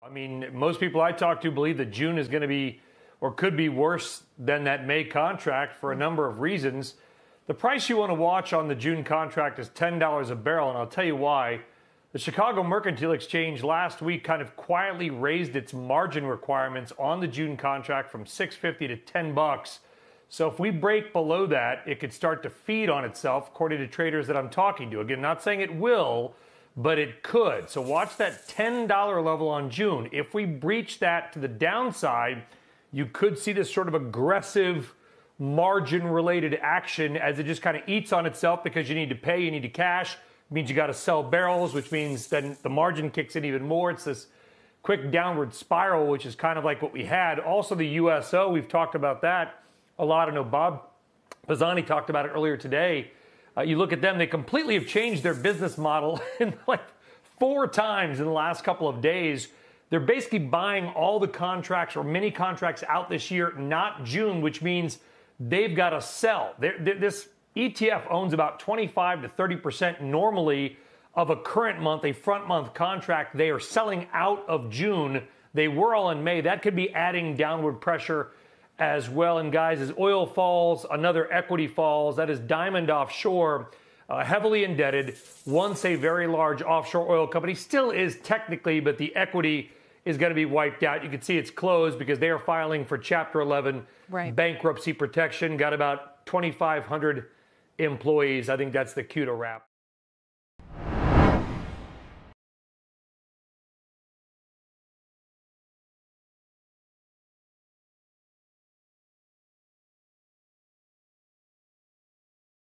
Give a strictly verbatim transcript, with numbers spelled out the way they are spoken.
I mean, most people I talk to believe that June is going to be or could be worse than that May contract for a number of reasons. The price you want to watch on the June contract is ten dollars a barrel, and I'll tell you why. The Chicago Mercantile Exchange last week kind of quietly raised its margin requirements on the June contract from six fifty to ten bucks. So if we break below that, it could start to feed on itself, according to traders that I'm talking to. Again, not saying it will, but it could. So watch that ten dollar level on June. If we breach that to the downside, you could see this sort of aggressive margin-related action as it just kind of eats on itself because you need to pay, you need to cash. It means you got to sell barrels, which means then the margin kicks in even more. It's this quick downward spiral, which is kind of like what we had. Also, the U S O, we've talked about that a lot. I know Bob Pisani talked about it earlier today. Uh, you look at them, they completely have changed their business model in like four times in the last couple of days. They're basically buying all the contracts or many contracts out this year, not June, which means they've got to sell. They're, they're, this E T F owns about twenty-five to thirty percent normally of a current month, a front month contract. They are selling out of June. They were all in May. That could be adding downward pressure as well. And guys, as oil falls, another equity falls. That is Diamond Offshore, uh, heavily indebted. Once a very large offshore oil company, still is technically, but the equity is going to be wiped out. You can see it's closed because they are filing for Chapter eleven right. bankruptcy protection. Got about twenty-five hundred employees. I think that's the cue to wrap.